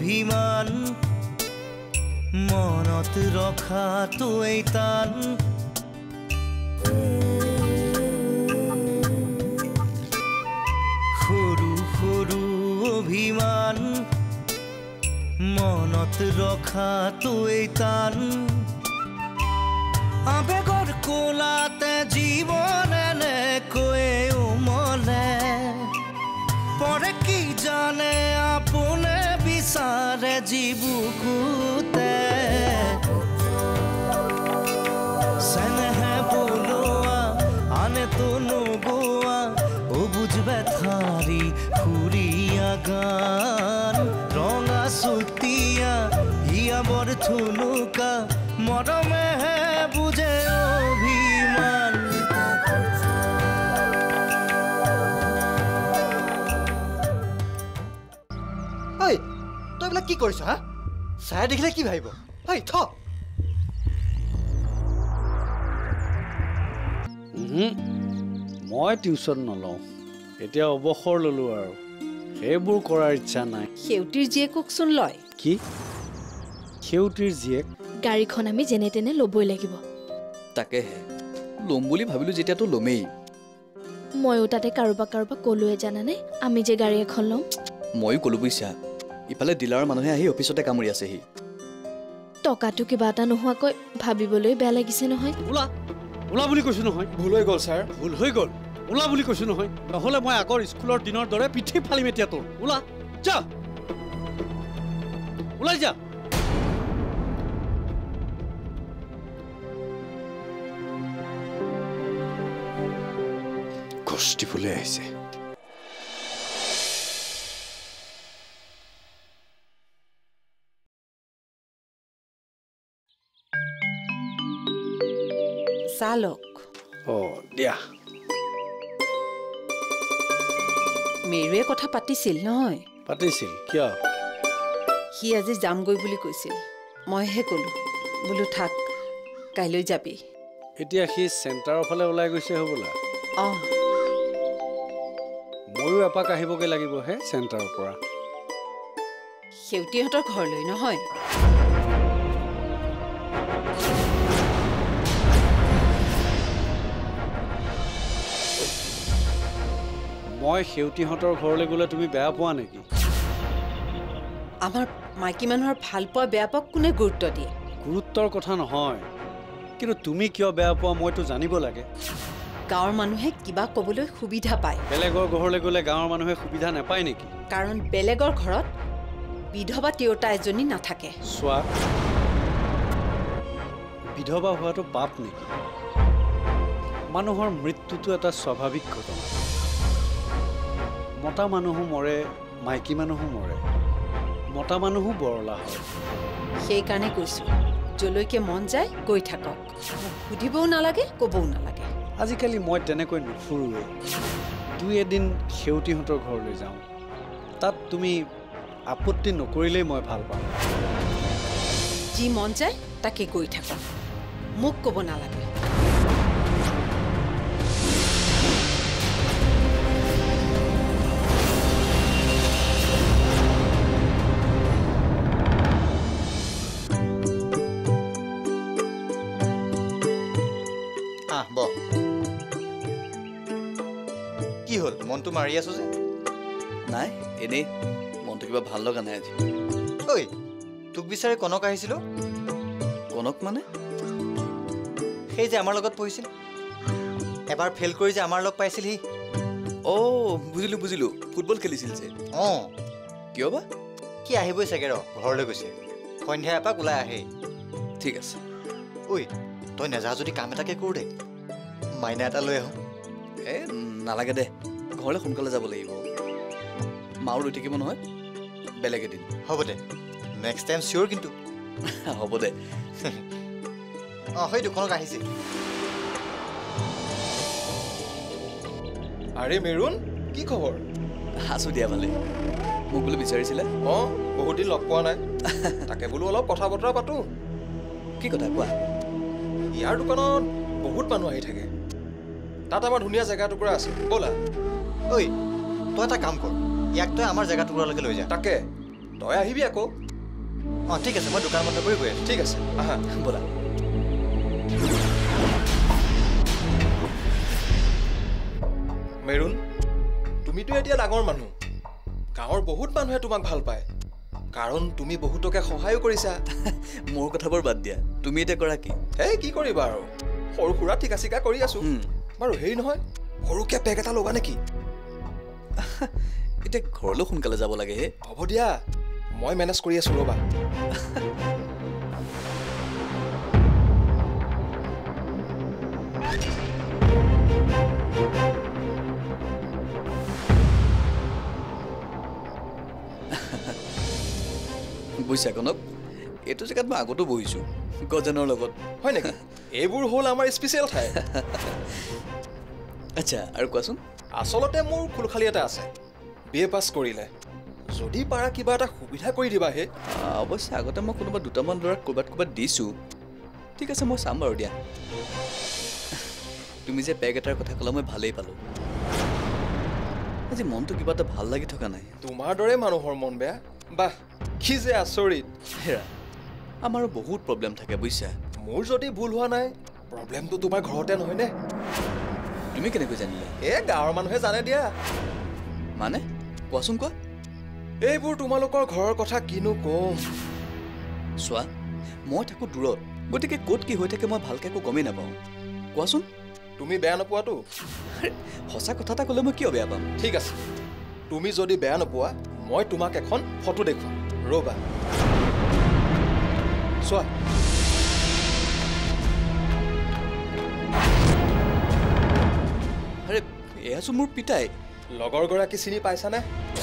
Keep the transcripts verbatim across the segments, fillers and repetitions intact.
অভিমান মনত ৰখাটোৱেই টান সৰু সৰু অভিমান মনত ৰখাটোৱেই টান আবেগৰ কোলাতে জীৱন এনেকৈয়ে উমলে পৰে কি জানে আপোনে বিচাৰে জীৱুকুতে চেনেহে বোলোৱা আনেতো নোগোৱা অবুজ ব্যথাৰি সুৰীয়া গান ৰঙা চুতীয়া হিয়া বৰ থুনুকা মৰমেহে বুজে অভিমান ঐ তই এইবিলাক কি কৰিছ হা চাই দেখিলে কি ভাবিব ঐ থ মই টিউচন নলওঁ এতিয়া অৱসৰ ললো আৰু সেইবোৰ কৰাৰ ইচ্ছা নাই সেউটিৰ জীয়েককচোন লয় কি সেউটিৰ জীয়েক গাড়ীখন আমি যেনে তেনে ল'বই লাগিব তাকেহে ল'ম বুলি ভাবিলো যেতিয়াতো ল'মেই ময়ো তাতে কাৰোবাক কাৰোবাক ক'লোৱে জানানে আমি যে গাড়ী এখন ল'ম ময়ো ক'লো বুইছা ইফালে ডিলাৰৰ মানুহে আহি অফিচতে কামুৰি আছেহি টকাটো কিবা এটা নোহোৱাকৈ ভাবিবলৈ বেয়া লাগিছে নহয় ওলা ওলা বুলি কৈছো নহয় ভুল হৈ গ'ল ছাৰ ভুল হৈ গ'ল ওলা বুলি কৈছো নহয় নহ'লে মই আগৰ স্কুলৰ দিনৰ দৰে পিঠি ফালিম এতিয়া তোৰ ওলা যা ওলাই যা কষ্টি ফুলে আহিছে চালক অ দিয়া মেৰুৱে কথা পাতিছিল নহয় পাতিছিল কিয় সি আজি যামগৈ বুলি কৈছিল মইহে ক'লো বোলো থাক কাইলৈ যাবি এতিয়া সি চেণ্টাৰৰ ফালে ওলাই গৈছে হ'বলা অঁ ময়ো এপাক আহিবগৈ লাগিবহে চেণ্টাৰৰ পৰা সেউটিহঁতৰ ঘৰলৈ নহয় মই সেউটিহঁতৰ ঘৰলৈ গ'লে তুমি বেয়া পোৱা নেকি আমাৰ মাইকী মানুহৰ ভাল পোৱা বেয়া পোৱা কোনে গুৰুত্ব দিয়ে গুৰুত্বৰ কথা নহয় কিন্তু তুমি কিয় বেয়া পোৱা মইতো জানিব লাগে গাঁৱৰ মানুহে কিবা ক'বলৈ সুবিধা পায় বেলেগৰ ঘৰলৈ গ'লে গাঁৱৰ মানুহে সুবিধা নাপায় নেকি কাৰণ বেলেগৰ ঘৰত বিধৱা তিৰোতা এজনী নাথাকে চোৱা বিধৱা হোৱাটো পাপ নেকি মানুহৰ মৃত্যুটো এটা স্বাভাৱিক ঘটনা মতা মানুহো মৰে মাইকী মানুহো মৰে মতা মানুহো বৰলা হয় সেইকাৰণে কৈছোঁ যলৈকে মন যায় গৈ থাকক সুধিবও নালাগে ক'বও নালাগে আজিকালি মই তেনেকৈ নুফুৰোৱে দুই এদিন সেউটিহঁতৰ ঘৰলৈ যাওঁ তাত তুমি আপত্তি নকৰিলেই মই ভাল পাওঁ যি মন যায় তাকে গৈ থাকক মোক ক'ব নালাগে কি হ'ল মনটো মাৰি আছো যে নাই এনেই মনটো কিবা ভাল লগা নাই আজি ঐ তোক বিচাৰি কনক আহিছিলো কনক মানে সেই যে আমাৰ লগত পঢ়িছিল এবাৰ ফেল কৰি যে আমাৰ লগ পাইছিল সি অ' বুজিলোঁ বুজিলোঁ ফুটবল খেলিছিল যে অঁ কিয় বা কি আহিবই চাগে ৰ ঘৰলৈ গৈছে সন্ধ্যা এপাক ওলাই আহে ঠিক আছে ঐ তই নেযা যদি কাম এটাকে কৰোঁ দে মাইনা এটা লৈ আহোঁ এই নালাগে দে ঘৰলৈ সোনকালে যাব লাগিব মাও ৰৈ থাকিব নহয় বেলেগ এদিন হ'ব দে নেক্সট টাইম চিয়'ৰ কিন্তু হ'ব দে অঁ সেই দোকানত আহিছে আৰে মেৰুণ কি খবৰ আছোঁ দিয়া ভালে মোক বোলে বিচাৰিছিলে অঁ বহুত দিন লগ পোৱা নাই তাকে বোলো অলপ কথা বতৰা পাতোঁ কি কথা কোৱা ইয়াৰ দোকানত বহুত মানুহ আহি থাকে তাত আমাৰ ধুনীয়া জেগা টুকুৰা আছে ব'লা ঐ তই এটা কাম কৰ ইয়াক তই আমাৰ জেগা টুকুৰালৈকে লৈ যা তাকে তই আহিবি আকৌ। অঁ ঠিক আছে, মই দোকান বন্ধ কৰি গৈ আছোঁ। ঠিক আছে, আহা ব'লা। মেৰুণ, তুমিতো এতিয়া ডাঙৰ মানুহ। গাঁৱৰ বহুত মানুহে তোমাক ভাল পায়, কাৰণ তুমি বহুতকে সহায়ো কৰিছা। মোৰ কথাবোৰ বাদ দিয়া, তুমি এতিয়া কৰা কি? এই কি কৰিবা আৰু, সৰু সুৰা ঠিকা চিকা কৰি আছো। হুম। বাৰু হেৰি নহয়, সৰুকে পেক এটা ল'বা নেকি? এতিয়া ঘৰলৈ সোনকালে যাব লাগে হে। হ'ব দিয়া, মই মেনেজ কৰি আছো ৰ'বা। বুজিছা কনক, এইটো জেগাত মই আগতো বহিছোঁ গজেনৰ লগত। হয় নেকি? এইবোৰ হ'ল আমাৰ স্পেচিয়েল ঠাই। আচ্ছা, আৰু কোৱাচোন। আচলতে মোৰ খুলখালি এটা আছে, বি এ পাছ কৰিলে যদি পাৰা কিবা এটা সুবিধা কৰি দিবা হে। অৱশ্যে আগতে মই কোনোবা দুটামান ল'ৰাক ক'ৰবাত ক'ৰবাত দিছোঁ। ঠিক আছে, মই চাম বাৰু দিয়া। তুমি যে পেগ এটাৰ কথা ক'লা মই ভালেই পালোঁ। আজি মনটো কিবা এটা ভাল লাগি থকা নাই। তোমাৰ দৰে মানুহৰ মন বেয়া? বাহ, কি যে আচৰিত। হেৰা, আমাৰো বহুত প্ৰব্লেম থাকে বুজিছা। মোৰ যদি ভুল হোৱা নাই, প্ৰব্লেমটো তোমাৰ ঘৰতে নহয়নে? তুমি কেনেকৈ জানিলা? এ গাঁৱৰ মানুহে জানে দিয়া। মানে কোৱাচোন কোৱা। এইবোৰ তোমালোকৰ ঘৰৰ কথা কিনো কম। চোৱা, মই থাকোঁ দূৰত, গতিকে ক'ত কি হৈ থাকে মই ভালকৈ একো গমেই নাপাওঁ। কোৱাচোন। তুমি বেয়া নোপোৱাতো? সঁচা কথা এটা ক'লে মই কিয় বেয়া পাম? ঠিক আছে, তুমি যদি বেয়া নোপোৱা, মই তোমাক এখন ফটো দেখুৱাম, ৰ'বা। চোৱা। আৰে এয়াচোন মোৰ পিতাই। লগৰগৰাকী চিনি পাইছানে?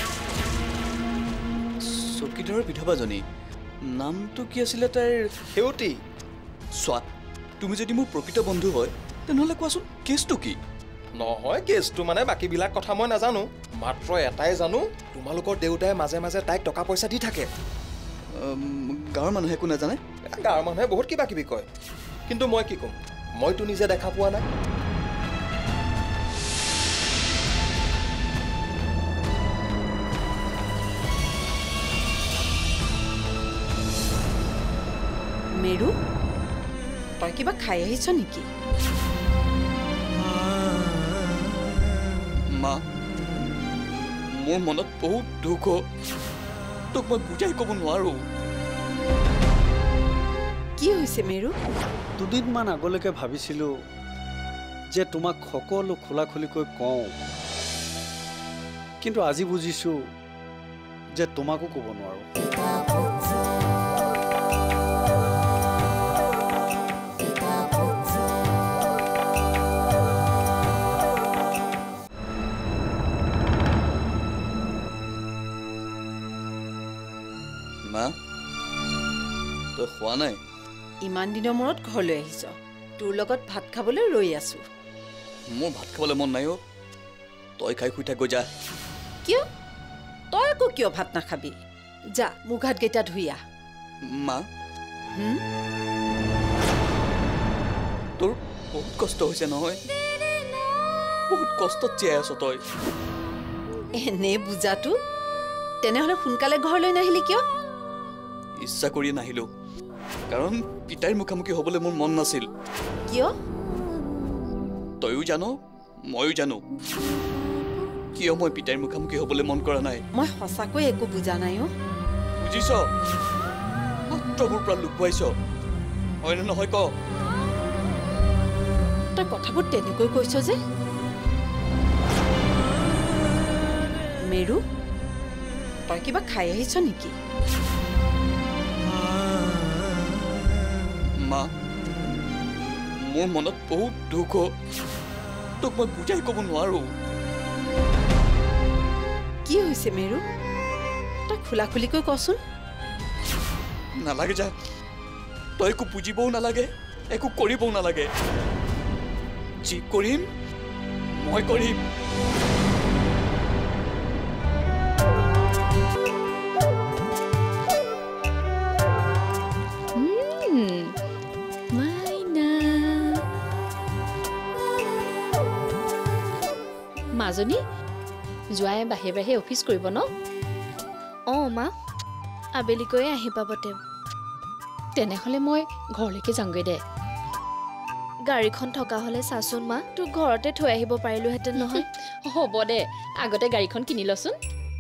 চকীদাৰৰ বিধৱাজনী। নামটো কি আছিলে তাইৰ? সেউতী। চোৱা, তুমি যদি মোৰ প্ৰকৃত বন্ধু হয় তেনেহ'লে কোৱাচোন কেছটো কি? নহয়, কেছটো মানে বাকীবিলাক কথা মই নাজানো, মাত্ৰ এটাই জানো, তোমালোকৰ দেউতাই মাজে মাজে তাইক টকা পইচা দি থাকে। গাঁৱৰ মানুহে একো নাজানে? গাঁৱৰ মানুহে বহুত কিবা কিবি কয়, কিন্তু মই কি ক'ম, মইতো নিজে দেখা পোৱা নাই। মেৰু, তই কিবা খাই আহিছ নেকি? মা, মোৰ মনত বহুত দুখ। তোক মই বুজাই ক'ব নোৱাৰো। কি হৈছে মেৰু? দুদিনমান আগলৈকে ভাবিছিলোঁ যে তোমাক সকলো খোলা খুলিকৈ কওঁ, কিন্তু আজি বুজিছোঁ যে তোমাকো ক'ব নোৱাৰোঁ। মা, তই খোৱা নাই? ইমান দিনৰ মূৰত ঘৰলৈ আহিছ, তোৰ লগত ভাত খাবলৈ ৰৈ আছো। মোৰ ভাত খাবলৈ মন নাই অ'। তই খাই শুই থাক, গৈ যা। কিয়? তই আকৌ কিয় ভাত নাখাবি? যা, মুখ হাতকেইটা ধুই আহ। মা, হুম? তোৰ বহুত কষ্ট হৈছে নহয়, বহুত কষ্টত জীয়াই আছ তই। এনে বুজাটো? তেনেহ'লে সোনকালে ঘৰলৈ নাহিলি কিয়? ইচ্ছা কৰি নাহিলো, কাৰণ পিতাইৰ মুখামুখি হ'বলৈ মোৰ মন নাছিল। কিয়? তয়ো জানো, ময়ো জানো কিয় মই পিতাইৰ মুখামুখি হ'বলৈ মন কৰা নাই। মই সঁচাকৈ একো বুজা নাই অ'। বুজিছ? মাত্ৰ মোৰ পৰা লুকুৱাইছ, হয়নে নহয় ক? তই কথাবোৰ তেনেকৈ কৈছ যে? মেৰু, তই কিবা খাই আহিছ নেকি? মা, মোৰ মনত বহুত দুখ। তোক মই বুজাই ক'ব নোৱাৰো। কি হৈছে মেৰু? তই খোলা খুলিকৈ কচোন। নালাগে যা, তই একো বুজিবও নালাগে, একো কৰিবও নালাগে। যি কৰিম মই কৰিম। মাজনী, জোৱাই বাহিৰে বাহিৰে অফিচ কৰিব ন? অঁ মা, আবেলিকৈ আহি পাব তেওঁ। তেনেহ'লে মই ঘৰলৈকে যাওঁগৈ দে। গাড়ীখন থকা হ'লে চাচোন মা, তোক ঘৰতে থৈ আহিব পাৰিলোহেঁতেন নহয়। হ'ব দে, আগতে গাড়ীখন কিনি লচোন।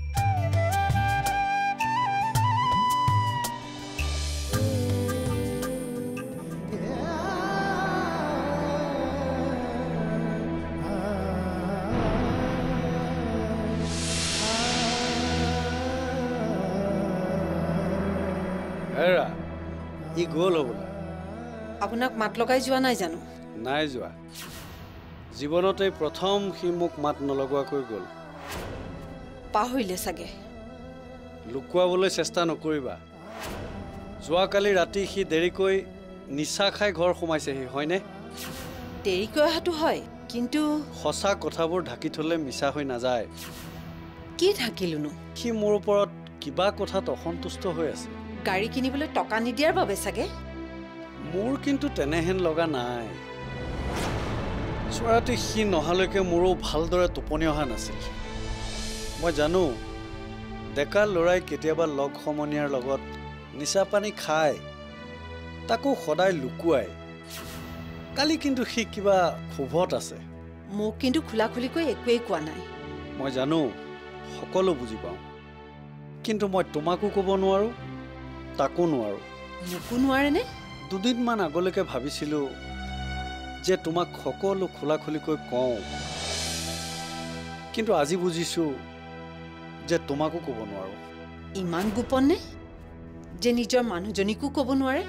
হেৰা ই গ'ল হ'বলা। আপোনাক মাত লগাই যোৱা নাই জানো? নাই যোৱা। জীৱনতে প্ৰথম সি মোক মাত নলগোৱাকৈ গ'ল। পাহৰিলে চাগে। লুকুৱাবলৈ চেষ্টা নকৰিবা। যোৱাকালি ৰাতি সি দেৰিকৈ নিচা খাই ঘৰ সোমাইছেহি, হয়নে? দেৰিকৈ অহাটো হয়, কিন্তু সঁচা কথাবোৰ ঢাকি থ'লে মিছা হৈ নাযায়। কি ঢাকিলোনো? সি মোৰ ওপৰত কিবা কথাত অসন্তুষ্ট হৈ আছে। গাড়ী কিনিবলৈ টকা নিদিয়াৰ বাবে চাগে। মোৰ কিন্তু তেনেহেন লগা নাই। যোৱাৰাতি সি নহালৈকে মোৰো ভালদৰে টোপনি অহা নাছিল। মই জানো ডেকা ল'ৰাই কেতিয়াবা লগ সমনীয়াৰ লগত নিচা পানী খায়, তাকো সদায় লুকুৱাই। কালি কিন্তু সি কিবা ক্ষোভত আছে। মোক কিন্তু খোলা খুলিকৈ একোৱেই কোৱা নাই। মই জানো, সকলো বুজি পাওঁ, কিন্তু মই তোমাকো ক'ব নোৱাৰোঁ, তাকো নোৱাৰোঁ। মোকো নোৱাৰেনে? দুদিনমান আগলৈকে ভাবিছিলোঁ যে তোমাক সকলো খোলা খুলিকৈ কওঁ, কিন্তু আজি বুজিছোঁ যে তোমাকো ক'ব নোৱাৰোঁ। ইমান গোপন নে যে নিজৰ মানুহজনীকো ক'ব নোৱাৰে?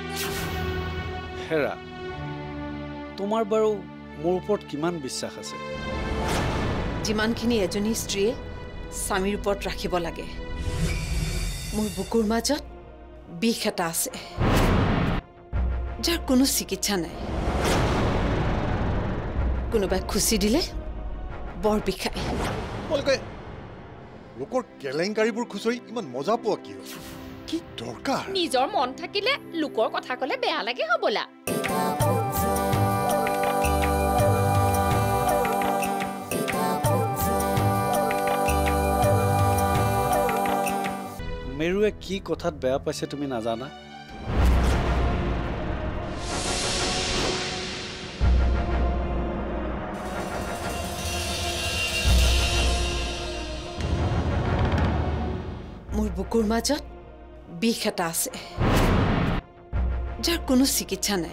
হেৰা, তোমাৰ বাৰু মোৰ ওপৰত কিমান বিশ্বাস আছে? যিমানখিনি এজনী স্ত্ৰীয়ে স্বামীৰ ওপৰত ৰাখিব লাগে। মোৰ বুকুৰ মাজত বিষ এটা আছে, যাৰ কোনো চিকিৎসা নাই। কোনোবাই খুচি দিলে বৰ বিষায়। তোমালোকে লোকৰ কেলেংকাৰীবোৰ খুচৰি ইমান মজা পোৱা কিয়? কি দৰকাৰ? নিজৰ মন থাকিলে লোকৰ কথা ক'লে বেয়া লাগে হ'বলা। মেৰুৱে কি কথাত বেয়া পাইছে তুমি নাজানা? মোৰ বুকুৰ মাজত বিষ এটা আছে, যাৰ কোনো চিকিৎসা নাই।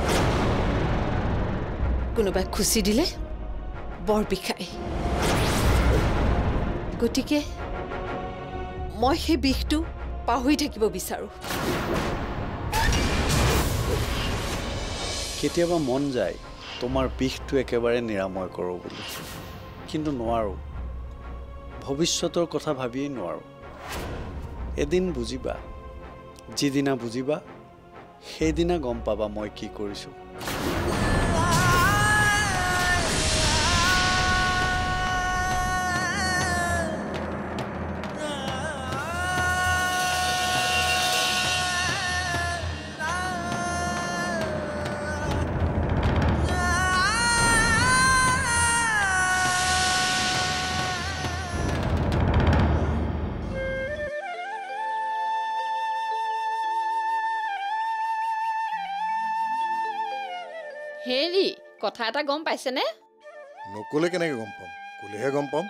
কোনোবাই খুচি দিলে বৰ বিষায়। গতিকে মই সেই বিষটো পাহৰি থাকিব বিচাৰোঁ। কেতিয়াবা মন যায় তোমাৰ বিষটো একেবাৰে নিৰাময় কৰোঁ বুলি, কিন্তু নোৱাৰোঁ। ভৱিষ্যতৰ কথা ভাবিয়েই নোৱাৰোঁ। এদিন বুজিবা, যিদিনা বুজিবা সেইদিনা গম পাবা মই কি কৰিছোঁ। হেৰি, কথা এটা গম পাইছেনে? নক'লে কেনেকৈ গম পাম? ক'লেহে গম পাম।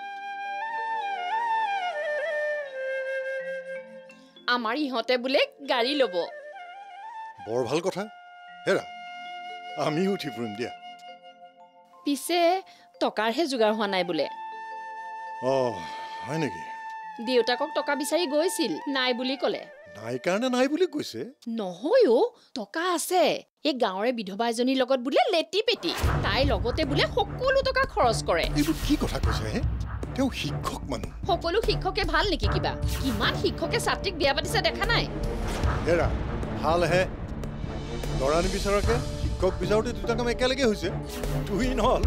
আমাৰ ইহঁতে বোলে গাড়ী ল'ব। বৰ ভাল কথা। হেৰা, আমিও উঠি ফুৰিম দিয়া। পিছে টকাৰহে যোগাৰ হোৱা নাই বোলে। অঁ, হয় নেকি? দেউতাকক টকা বিচাৰি গৈছিল, নাই বুলি ক'লে। নাই কাৰণে নাই বুলি কৈছে? নহয় অ', টকা আছে। এই গাঁৱৰে বিধৱা এজনীৰ লগত বোলে লেটি পেটি। তাইৰ লগতে বোলে সকলো টকা খৰচ কৰে। এইবোৰ কি কথা কৈছে হে? তেওঁ শিক্ষক মানুহ। সকলো শিক্ষকে ভাল নেকি কিবা? কিমান শিক্ষকে ছাত্ৰীক বিয়া পাতিছে দেখা নাই? হেৰা, ভালহে। ল'ৰা নিবিচাৰকে শিক্ষক বিচাৰোঁতে দুটা কাম একেলগে হৈছে। তুই নহ'ল।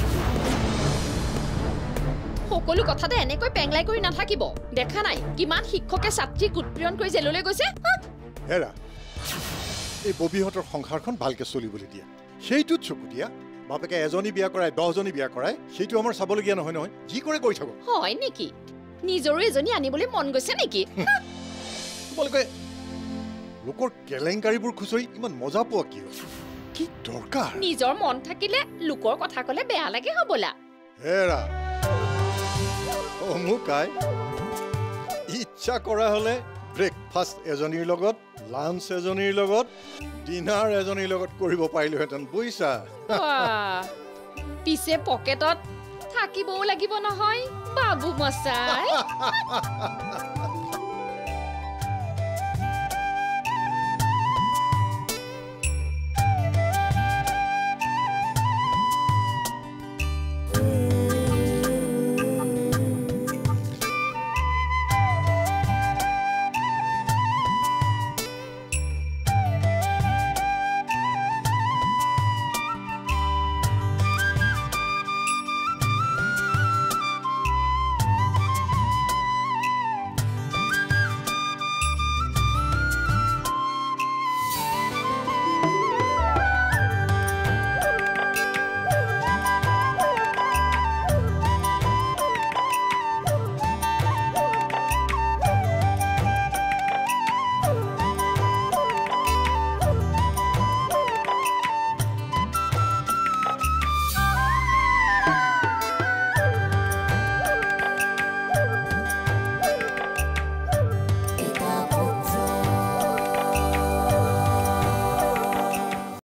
সকলো কথাতে এনেকৈ পেংলাই কৰি নাথাকিব। দেখা নাই কিমান শিক্ষকে ছাত্ৰীক উৎপীড়ন কৰি জেললৈ গৈছে? হেৰা, এই ববীহঁতৰ সংসাৰখন ভালকে চলিবলৈ দিয়া, সেইটোত চকু দিয়া। বাপেকে এজনী বিয়া কৰাই দহজনী বিয়া কৰাই, সেইটো আমাৰ চাবলগীয়া নহয় নহয়। যি কৰে কৰি থাকক। হয় নেকি? নিজৰো এজনী আনিবলৈ মন গৈছে নেকি? তোমালোকে লোকৰ কেলেংকাৰীবোৰ খুচৰি ইমান মজা পোৱা কিয় কি দৰকাৰ নিজৰ মন থাকিলে লোকৰ কথা ক'লে বেয়া লাগে হ'বলা হেৰা অমুকাই ইচ্ছা কৰা হ'লে ব্ৰেকফাষ্ট এজনীৰ লগত লাঞ্চ এজনীৰ লগত ডিনাৰ এজনীৰ লগত কৰিব পাৰিলোহেঁতেন বুজিছা পিছে পকেটত থাকিবও লাগিব নহয় বাবু মচাই